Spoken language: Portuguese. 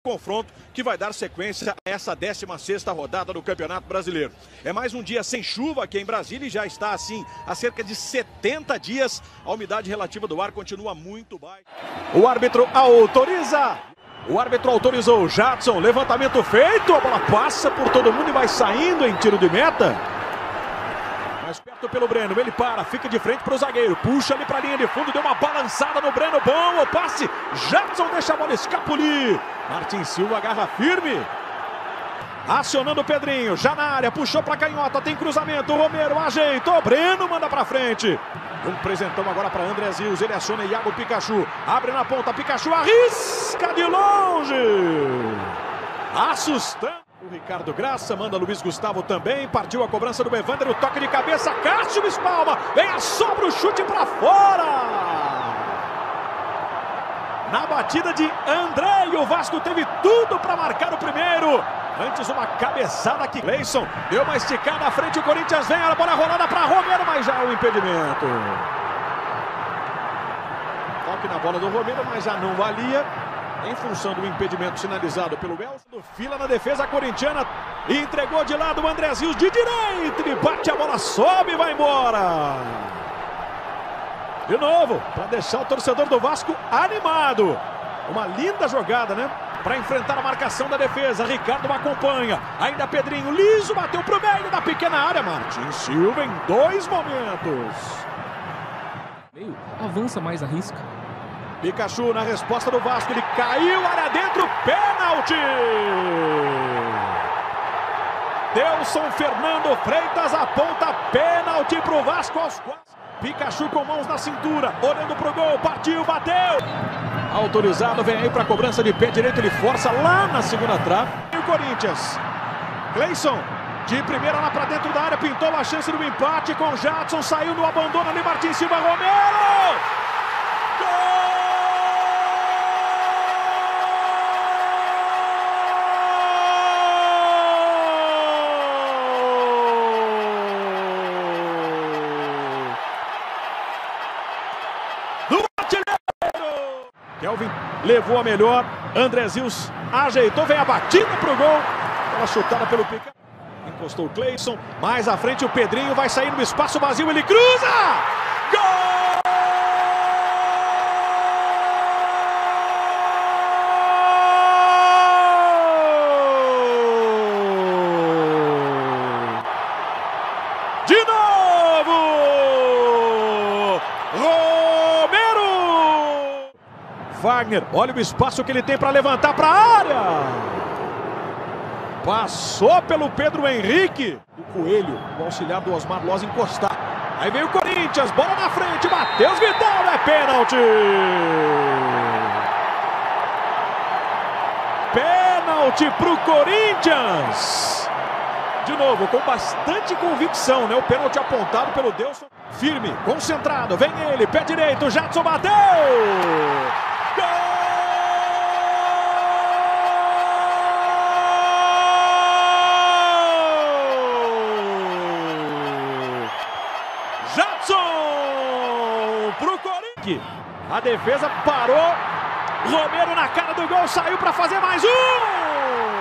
confronto que vai dar sequência a essa 16ª rodada do Campeonato Brasileiro. É mais um dia sem chuva aqui em Brasília e já está assim há cerca de 70 dias. A umidade relativa do ar continua muito baixa. O árbitro autoriza. O árbitro autorizou. Jadson, levantamento feito. A bola passa por todo mundo e vai saindo em tiro de meta. Mais perto pelo Breno, ele para, fica de frente para o zagueiro, puxa ali para a linha de fundo, deu uma balançada no Breno, bom o passe, Jadson deixa a bola escapulir, Martin Silva agarra firme, acionando o Pedrinho, já na área, puxou para a canhota, tem cruzamento, o Romero ajeitou, Breno manda para frente, um presentão agora para André Zils, ele aciona Iago Pikachu, abre na ponta, Pikachu arrisca de longe, assustando. O Ricardo Graça, manda Luiz Gustavo também, partiu a cobrança do Evander, o toque de cabeça, Cássio espalma, vem a sobra, o chute para fora! Na batida de André, e o Vasco teve tudo para marcar o primeiro. Antes uma cabeçada aqui, Cleison deu uma esticada à frente, o Corinthians vem, a bola rolada para Romero, mas já o impedimento. Toque na bola do Romero, mas já não valia. Em função do impedimento sinalizado pelo Elson, fila na defesa corintiana, entregou de lado o André Zils de direita, ele bate a bola, sobe e vai embora. De novo, para deixar o torcedor do Vasco animado. Uma linda jogada, né? Para enfrentar a marcação da defesa, Ricardo acompanha, ainda Pedrinho, liso, bateu pro meio da pequena área, Martin Silva em dois momentos. Meio, avança mais, arrisca. Pikachu na resposta do Vasco, ele caiu, área dentro, pênalti! Delson Fernando Freitas aponta pênalti pro Vasco aos 4. Pikachu com mãos na cintura, olhando pro gol, partiu, bateu! Autorizado, vem aí pra cobrança de pé direito, ele força lá na segunda trave. E o Corinthians, Cleison, de primeira lá pra dentro da área, pintou a chance do empate com Jadson, saiu no abandono ali, Martin Silva, Romero! Kelvin levou a melhor, André Zils ajeitou, vem a batida pro gol, bola chutada pelo Pica, encostou o Cleison, mais à frente o Pedrinho vai sair no espaço vazio, ele cruza! Gol! De novo! Wagner, olha o espaço que ele tem para levantar para a área. Passou pelo Pedro Henrique. O Coelho, o auxiliar do Osmar Loz encostar. Aí vem o Corinthians, bola na frente, Matheus Vidal, é pênalti. Pênalti pro Corinthians. De novo, com bastante convicção, né? O pênalti apontado pelo Delson. Firme, concentrado, vem ele, pé direito, Jadson bateu. Jadson pro Corinthians. A defesa parou. Romero na cara do gol, saiu para fazer mais um.